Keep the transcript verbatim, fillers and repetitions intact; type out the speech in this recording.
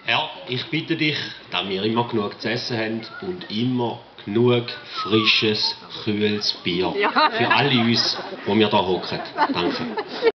Herr, ich bitte dich, dass wir immer genug zu essen haben und immer genug frisches, kühles Bier. Für alle uns, die wir hier hocken. Danke.